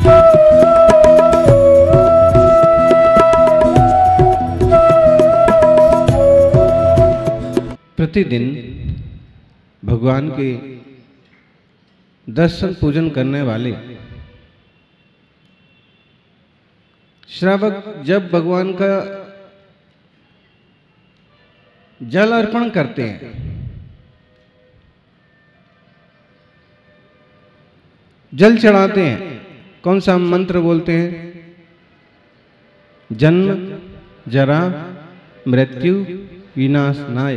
प्रतिदिन भगवान के दर्शन पूजन करने वाले श्रावक जब भगवान का जल अर्पण करते हैं, जल चढ़ाते हैं, कौन सा मंत्र बोलते हैं? जन्म जरा मृत्यु विनाशनाय।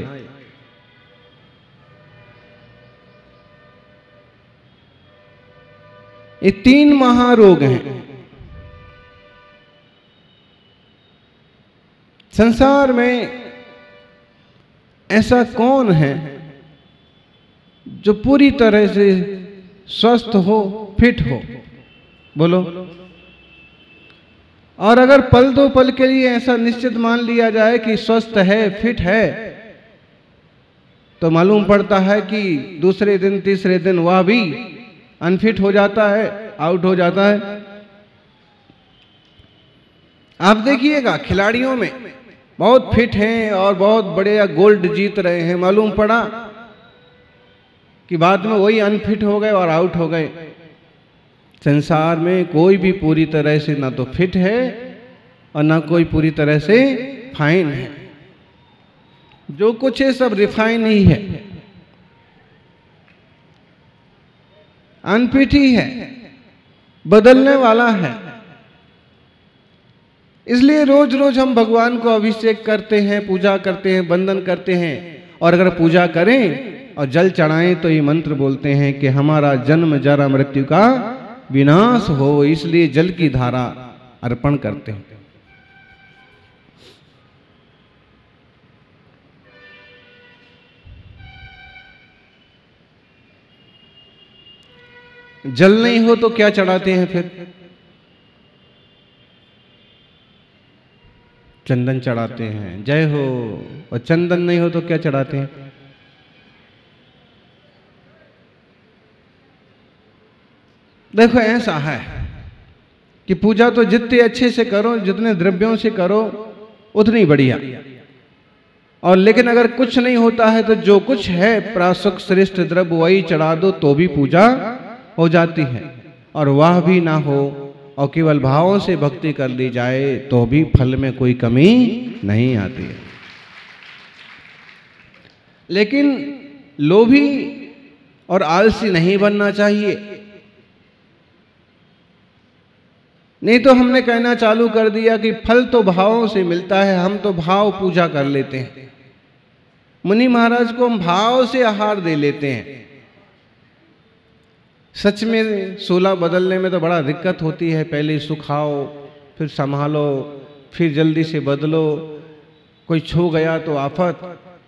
ये 3 महारोग हैं। संसार में ऐसा कौन है जो पूरी तरह से स्वस्थ हो, फिट हो? बोलो। और अगर पल दो पल के लिए ऐसा निश्चित मान लिया जाए कि स्वस्थ है, फिट है, तो मालूम पड़ता है कि दूसरे दिन तीसरे दिन वह भी अनफिट हो जाता है, आउट हो जाता है। आप देखिएगा खिलाड़ियों में बहुत फिट हैं और बहुत बड़े गोल्ड जीत रहे हैं, मालूम पड़ा कि बाद में वही अनफिट हो गए और आउट हो गए। संसार में कोई भी पूरी तरह से ना तो फिट है और ना कोई पूरी तरह से फाइन है। जो कुछ है सब रिफाइन ही है, अनफिट ही है, बदलने वाला है। इसलिए रोज रोज हम भगवान को अभिषेक करते हैं, पूजा करते हैं, वंदन करते हैं। और अगर पूजा करें और जल चढ़ाएं तो ये मंत्र बोलते हैं कि हमारा जन्म जरा मृत्यु का विनाश हो, इसलिए जल की धारा अर्पण करते हैं। जल नहीं हो तो क्या चढ़ाते हैं फिर? चंदन चढ़ाते हैं, जय हो। और चंदन नहीं हो तो क्या चढ़ाते हैं? देखो ऐसा है कि पूजा तो जितने अच्छे से करो, जितने द्रव्यों से करो उतनी बढ़िया। और लेकिन अगर कुछ नहीं होता है तो जो कुछ है प्रासुक श्रेष्ठ द्रव्य वही चढ़ा दो तो भी पूजा हो जाती है। और वह भी ना हो और केवल भावों से भक्ति कर ली जाए तो भी फल में कोई कमी नहीं आती है। लेकिन लोभी और आलसी नहीं बनना चाहिए, नहीं तो हमने कहना चालू कर दिया कि फल तो भावों से मिलता है, हम तो भाव पूजा कर लेते हैं। मुनि महाराज को हम भाव से आहार दे लेते हैं। सच में 16 बदलने में तो बड़ा दिक्कत होती है। पहले सुखाओ, फिर संभालो, फिर जल्दी से बदलो, कोई छू गया तो आफत।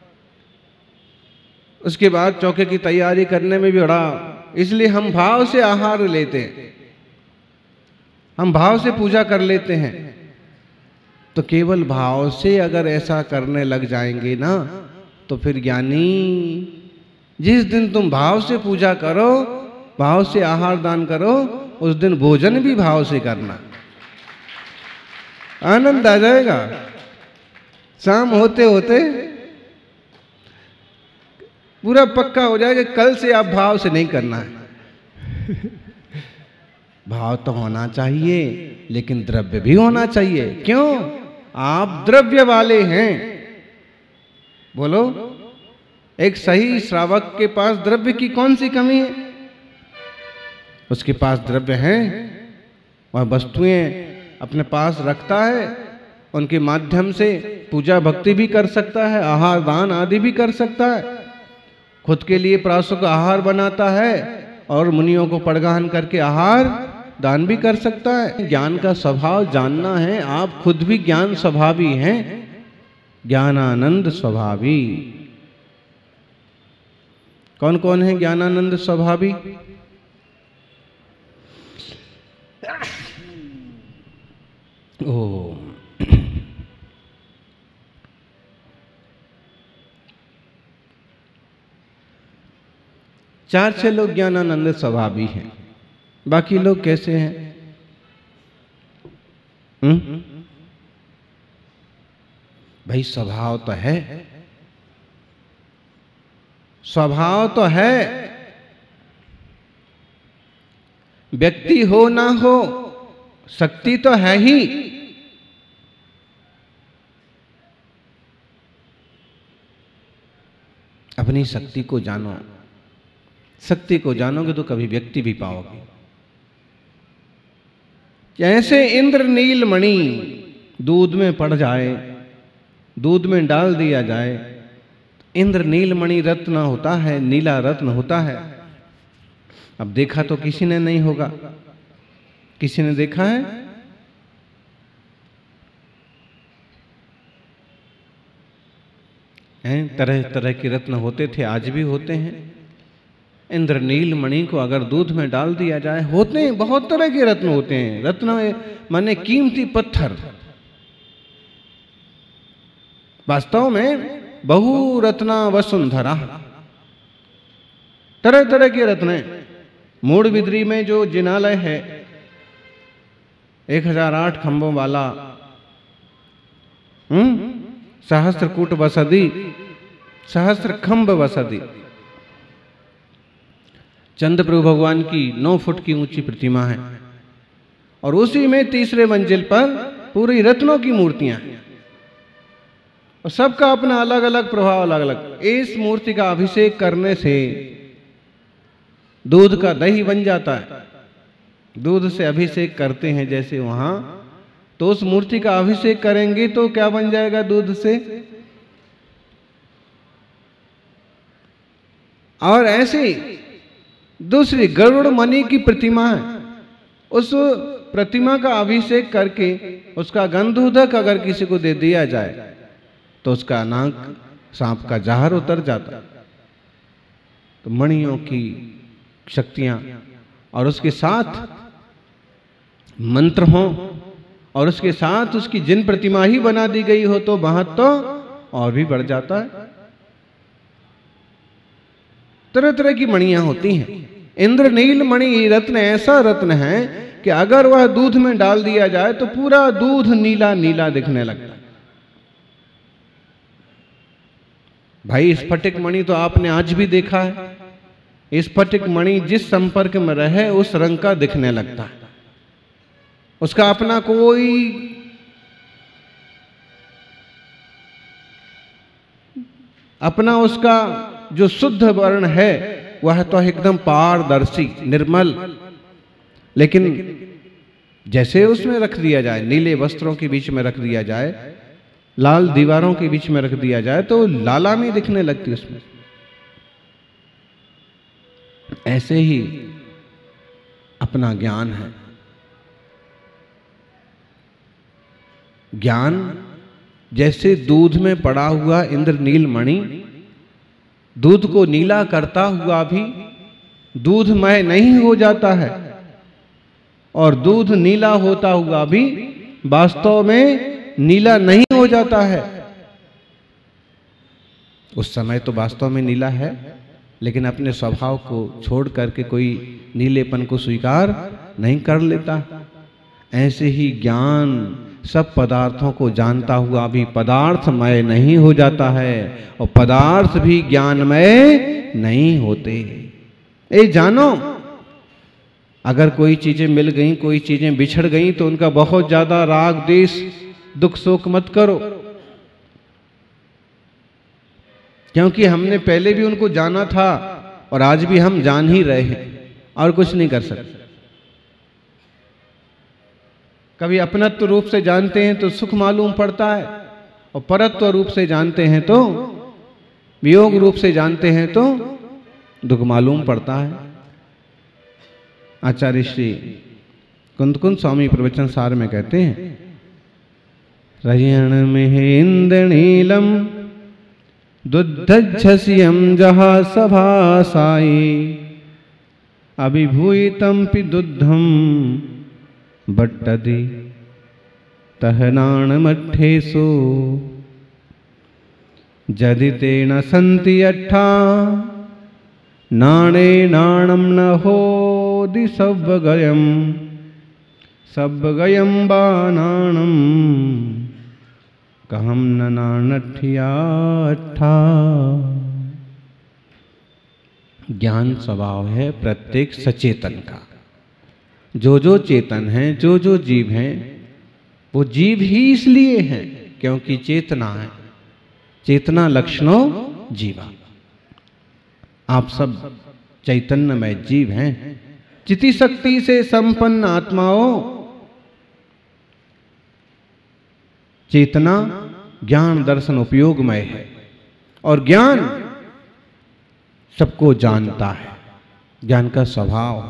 उसके बाद चौके की तैयारी करने में भी बड़ा, इसलिए हम भाव से आहार लेते हैं, हम भाव से पूजा कर लेते हैं। तो केवल भाव से अगर ऐसा करने लग जाएंगे ना तो फिर ज्ञानी, जिस दिन तुम भाव से पूजा करो, भाव से आहार दान करो, उस दिन भोजन भी भाव से करना, आनंद आ जाएगा। शाम होते होते पूरा पक्का हो जाएगा, कल से आप भाव से नहीं करना है। भाव तो होना चाहिए लेकिन द्रव्य भी होना चाहिए। क्यों? आप द्रव्य वाले हैं। बोलो, एक सही श्रावक के पास द्रव्य की कौन सी कमी है? उसके पास द्रव्य हैं, वह वस्तुएं अपने पास रखता है, उनके माध्यम से पूजा भक्ति भी कर सकता है, आहार दान आदि भी कर सकता है, खुद के लिए प्रासुक आहार बनाता है और मुनियों को पड़गाहन करके आहार दान भी कर सकता है। ज्ञान का स्वभाव जानना है। आप खुद भी ज्ञान स्वभावी हैं, ज्ञानानंद स्वभावी। कौन कौन है ज्ञानानंद स्वभावी? ओ चार छह लोग ज्ञानानंद स्वभावी हैं। बाकी लोग कैसे हैं? भाई स्वभाव तो है, स्वभाव तो है। व्यक्ति हो ना हो, शक्ति तो है ही। अपनी शक्ति को जानो, शक्ति को जानोगे तो कभी व्यक्ति भी पाओगे। जैसे इंद्रनील मणि दूध में पड़ जाए, दूध में डाल दिया जाए, इंद्रनील मणि रत्न होता है, नीला रत्न होता है। अब देखा तो किसी ने नहीं होगा, किसी ने देखा है? तरह तरह के रत्न होते थे, आज भी होते हैं। इंद्रनील मणि को अगर दूध में डाल दिया जाए, होते हैं बहुत तरह के रत्न होते हैं। रत्न माने कीमती पत्थर। वास्तव में बहु रत्ना वसुंधरा, तरह तरह के रत्न हैं। मूड बिद्री में जो जिनालय है 1008 खंभों वाला, सहस्त्रकूट वसदी, सहस्त्र खंभ वसदी, चंद्रप्रभु भगवान की 9 फुट की ऊंची प्रतिमा है। और उसी में तीसरे मंजिल पर पूरी रत्नों की मूर्तियां हैं और सबका अपना अलग अलग प्रभाव, अलग अलग। इस मूर्ति का अभिषेक करने से दूध का दही बन जाता है। दूध से अभिषेक करते हैं जैसे वहां, तो उस मूर्ति का अभिषेक करेंगे तो क्या बन जाएगा दूध से। और ऐसे दूसरी गरुड़ मणि की प्रतिमा है, उस प्रतिमा का अभिषेक करके उसका गंधोदक अगर किसी को दे दिया जाए तो उसका नाक सांप का जहर उतर जाता। तो मणियों की शक्तियां और उसके साथ मंत्र हो और उसके साथ उसकी जिन प्रतिमा ही बना दी गई हो तो महत्व तो और भी बढ़ जाता है। तरह तरह की मणियां होती हैं। इंद्रनील मणि रत्न ऐसा रत्न है कि अगर वह दूध में डाल दिया जाए तो पूरा दूध नीला नीला दिखने लगता है। भाई स्फटिक मणि तो आपने आज भी देखा है। स्फटिक मणि जिस संपर्क में रहे उस रंग का दिखने लगता है। उसका अपना कोई अपना उसका जो शुद्ध वर्ण है वह तो एकदम पारदर्शी निर्मल, लेकिन जैसे उसमें रख दिया जाए, नीले वस्त्रों के बीच में रख दिया जाए, लाल दीवारों के बीच में रख दिया जाए तो लालामी दिखने लगती उसमें। ऐसे ही अपना ज्ञान है। ज्ञान जैसे दूध में पड़ा हुआ इंद्रनील मणि दूध को नीला करता हुआ भी दूधमय नहीं हो जाता है, और दूध नीला होता हुआ भी वास्तव में नीला नहीं हो जाता है। उस समय तो वास्तव में नीला है, लेकिन अपने स्वभाव को छोड़ करके कोई नीलेपन को स्वीकार नहीं कर लेता। ऐसे ही ज्ञान सब पदार्थों को जानता हुआ भी पदार्थमय नहीं हो जाता है, और पदार्थ भी ज्ञानमय नहीं होते। ये जानो, अगर कोई चीजें मिल गई, कोई चीजें बिछड़ गई तो उनका बहुत ज्यादा राग द्वेष दुख शोक मत करो, क्योंकि हमने पहले भी उनको जाना था और आज भी हम जान ही रहे हैं और कुछ नहीं कर सकते। कभी अपनत्व रूप से जानते हैं तो सुख मालूम पड़ता है, और परत्व रूप से जानते हैं तो, वियोग रूप से जानते हैं तो दुख मालूम पड़ता है। आचार्य श्री कुंद स्वामी प्रवचन सार में कहते हैं, रजण में इंद्रनीलम दुद्धझसियम जहा सभा साई अभिभूतम पि दुद्धम बट्टदि तहनान मठ्ठेसु जदि तेन सन्ति अट्ठा नाणे नाणम न होदि सव्वगयम सब गयम बानाणम कहम न नानठिया अट्ठा। ज्ञान स्वभाव है प्रत्येक सचेतन का। जो जो चेतन हैं, जो जो जीव हैं, वो जीव ही इसलिए हैं क्योंकि चेतना है। चेतना लक्षणों जीवा। आप सब चैतन्यमय जीव हैं। चिति शक्ति से संपन्न आत्माओं, चेतना ज्ञान दर्शन उपयोगमय है और ज्ञान सबको जानता है। ज्ञान का स्वभाव।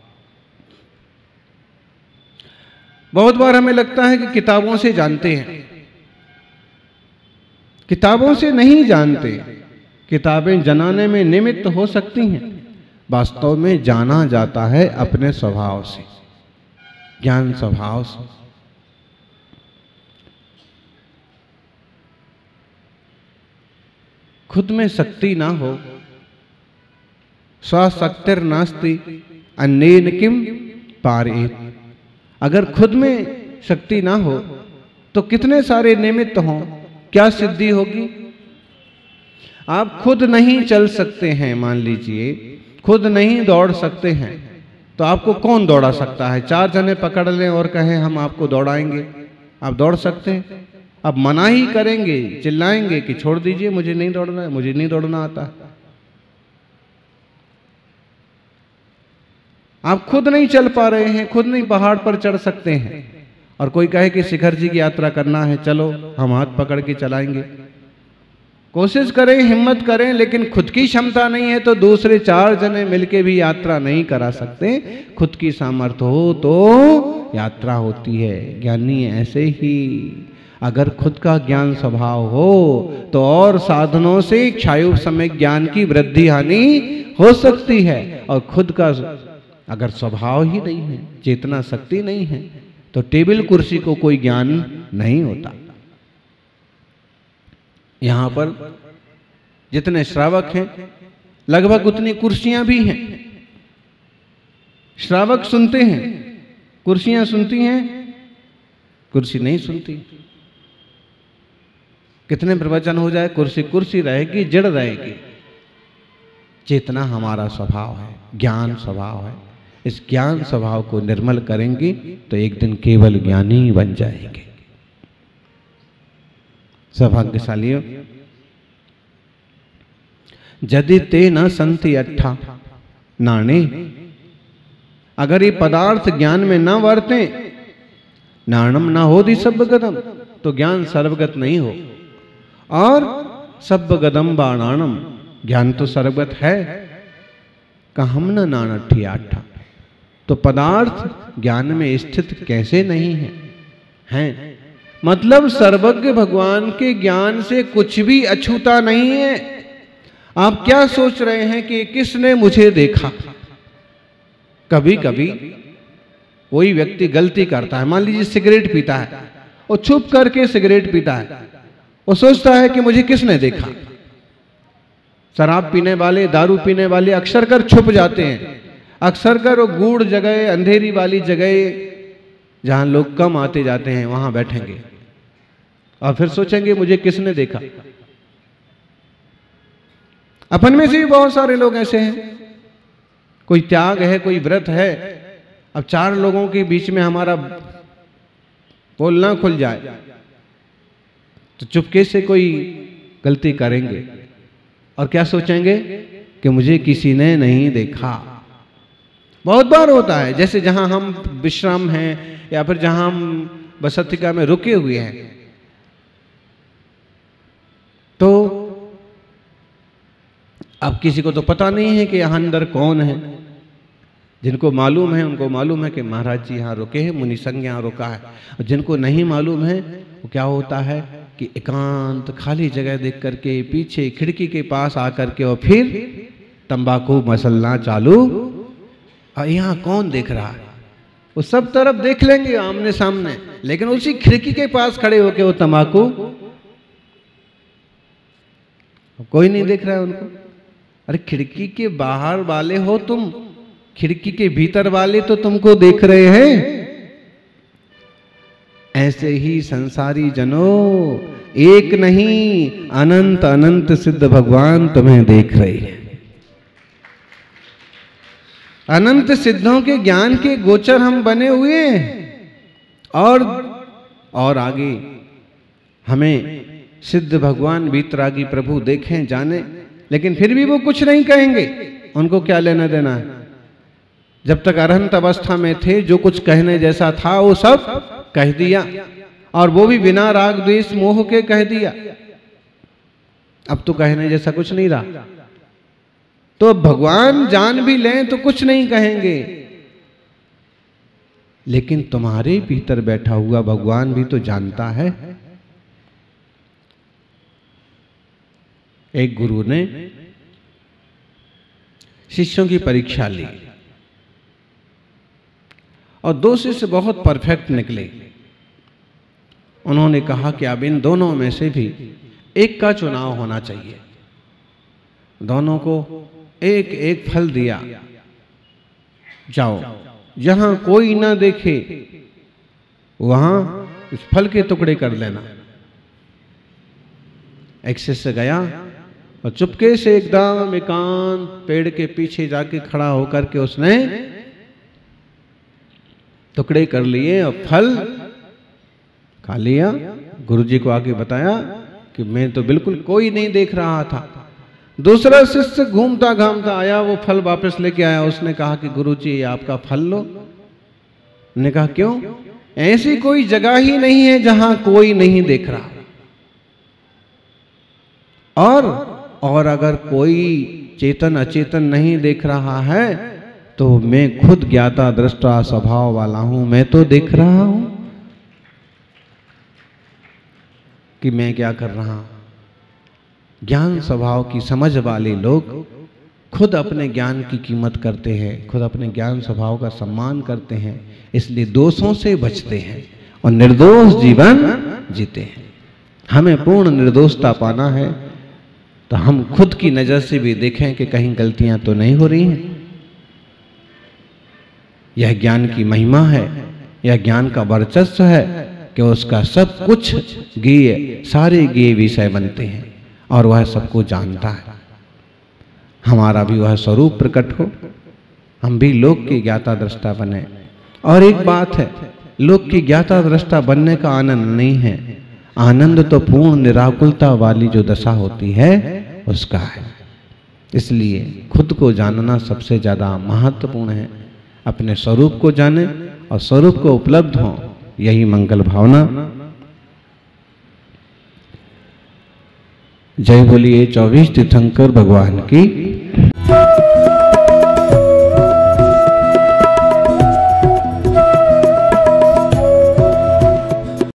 बहुत बार हमें लगता है कि किताबों से जानते हैं, किताबों से नहीं जानते। किताबें जनाने में निमित्त हो सकती हैं, वास्तव में जाना जाता है अपने स्वभाव से, ज्ञान स्वभाव से। खुद में शक्ति ना हो, स्वशक्तिर नास्ति अन्येन किम पारेत। अगर खुद में शक्ति ना हो तो कितने सारे निमित्त हों, क्या सिद्धि होगी? आप खुद नहीं चल सकते हैं, मान लीजिए खुद नहीं दौड़ सकते हैं, तो आपको कौन दौड़ा सकता है? 4 जने पकड़ लें और कहें हम आपको दौड़ाएंगे, आप दौड़ सकते हैं? अब मना ही करेंगे, चिल्लाएंगे कि छोड़ दीजिए, मुझे नहीं दौड़ना है, मुझे नहीं दौड़ना आता। आप खुद नहीं चल पा रहे हैं, खुद नहीं पहाड़ पर चढ़ सकते हैं, और कोई कहे कि शिखर जी की यात्रा करना है, चलो हम हाथ पकड़ के चलाएंगे। कोशिश करें, हिम्मत करें, लेकिन खुद की क्षमता नहीं है तो दूसरे 4 जने मिलके भी यात्रा नहीं करा सकते। खुद की सामर्थ्य हो तो यात्रा होती है। ज्ञानी ऐसे ही, अगर खुद का ज्ञान स्वभाव हो तो और साधनों से क्षायु समय ज्ञान की वृद्धि हानि हो सकती है, और खुद का अगर स्वभाव ही नहीं है, चेतना शक्ति नहीं है, तो टेबल कुर्सी को कोई ज्ञान नहीं होता। यहां पर जितने श्रावक हैं लगभग उतनी कुर्सियां भी हैं। श्रावक सुनते हैं, कुर्सियां सुनती हैं, कुर्सी नहीं सुनती। कितने प्रवचन हो जाए, कुर्सी कुर्सी रहेगी, जड़ रहेगी। चेतना हमारा स्वभाव है, ज्ञान स्वभाव है। इस ज्ञान स्वभाव को निर्मल करेंगे तो एक दिन केवल ज्ञानी बन जाएंगे। सौभाग्यशालियों, यदि ते न संति अट्ठा नाणे, अगर ये पदार्थ ज्ञान में न वर्ते, नाणम न हो दी सर्वगतम, तो ज्ञान सर्वगत नहीं हो। और सर्वगतम बाणाणम, ज्ञान तो सर्वगत है, कहम न नानठी आठा, तो पदार्थ ज्ञान में स्थित कैसे नहीं है? हैं। मतलब सर्वज्ञ भगवान के ज्ञान से कुछ भी अछूता नहीं है। आप क्या सोच रहे हैं कि किसने मुझे देखा? कभी कभी कोई व्यक्ति गलती करता है, मान लीजिए सिगरेट पीता है, वो छुप करके सिगरेट पीता है, वो सोचता है कि मुझे किसने देखा। शराब पीने वाले, दारू पीने वाले अक्सर कर छुप जाते हैं, अक्सर कर वो गूढ़ जगह, अंधेरी वाली जगह जहां लोग कम आते जाते हैं वहां बैठेंगे और फिर सोचेंगे मुझे किसने देखा। अपन में से भी बहुत सारे लोग ऐसे हैं। कोई त्याग है, कोई व्रत है, अब 4 लोगों के बीच में हमारा बोलना खुल जाए तो चुपके से कोई गलती करेंगे और क्या सोचेंगे कि मुझे किसी ने नहीं देखा। बहुत बार होता है, जैसे जहां हम विश्राम हैं या फिर जहां हम बसतिका में रुके हुए हैं, तो अब किसी को तो पता नहीं है कि यहां अंदर कौन है। जिनको मालूम है उनको मालूम है कि महाराज जी यहाँ रुके हैं, मुनि संघ यहाँ रुका है। और जिनको नहीं मालूम है वो क्या होता है कि एकांत खाली जगह देख करके पीछे खिड़की के पास आकर के और फिर तंबाकू मसलना चालू। और यहाँ कौन देख रहा है? वो सब तरफ देख लेंगे आमने सामने, लेकिन उसी खिड़की के पास खड़े होके वो तंबाकू, कोई नहीं देख रहा है उनको। अरे खिड़की के बाहर वाले हो तुम, खिड़की के भीतर वाले तो तुमको देख रहे हैं। ऐसे ही संसारी जनों, एक नहीं अनंत अनंत सिद्ध भगवान तुम्हें देख रहे हैं। अनंत सिद्धों के ज्ञान के गोचर हम बने हुए हैं। और आगे हमें सिद्ध भगवान वीतरागी प्रभु देखें जाने, लेकिन फिर भी वो कुछ नहीं कहेंगे। उनको क्या लेना देना है? जब तक अरहंत अवस्था में थे, जो कुछ कहने जैसा था वो सब कह दिया, और वो भी बिना राग द्वेष मोह के कह दिया। अब तो कहने जैसा कुछ नहीं रहा। तो भगवान जान भी लें तो कुछ नहीं कहेंगे, लेकिन तुम्हारे भीतर बैठा हुआ भगवान भी तो जानता है। एक गुरु ने शिष्यों की परीक्षा ली और 2 शिष्य बहुत परफेक्ट निकले। उन्होंने कहा कि अब इन दोनों में से भी एक का चुनाव होना चाहिए। दोनों को एक एक फल दिया, जाओ जहां कोई ना देखे वहां इस फल के टुकड़े कर लेना। एक शिष्य गया और चुपके से एकदम एकांत पेड़ के पीछे जाके खड़ा होकर के उसने टुकड़े कर लिए और फल खा लिया। गुरुजी को आके बताया कि मैं तो बिल्कुल कोई नहीं देख रहा था। दूसरा शिष्य घूमता घामता आया, वो फल वापस लेके आया। उसने कहा कि गुरुजी आपका फल लो। ने कहा क्यों? ऐसी कोई जगह ही नहीं है जहां कोई नहीं देख रहा। और अगर कोई चेतन अचेतन नहीं देख रहा है तो मैं खुद ज्ञाता दृष्टा स्वभाव वाला हूं, मैं तो देख रहा हूं कि मैं क्या कर रहा हूं। ज्ञान स्वभाव की समझ वाले लोग खुद अपने ज्ञान की कीमत करते हैं, खुद अपने ज्ञान स्वभाव का सम्मान करते हैं, इसलिए दोषों से बचते हैं और निर्दोष जीवन जीते हैं। हमें पूर्ण निर्दोषता पाना है तो हम खुद की नजर से भी देखें कि कहीं गलतियां तो नहीं हो रही हैं। यह ज्ञान की महिमा है, यह ज्ञान का वर्चस्व है कि उसका सब कुछ ज्ञेय, सारे ज्ञेय विषय बनते हैं और वह सबको जानता है। हमारा भी वह स्वरूप प्रकट हो, हम भी लोक की ज्ञाता दृष्टा बने। और एक बात है, लोक की ज्ञाता दृष्टा बनने का आनंद नहीं है, आनंद तो पूर्ण निराकुलता वाली जो दशा होती है उसका है। इसलिए खुद को जानना सबसे ज्यादा महत्वपूर्ण है। अपने स्वरूप को जाने और स्वरूप को उपलब्ध हो, यही मंगल भावना। जय बोलिए 24 तीर्थंकर भगवान की।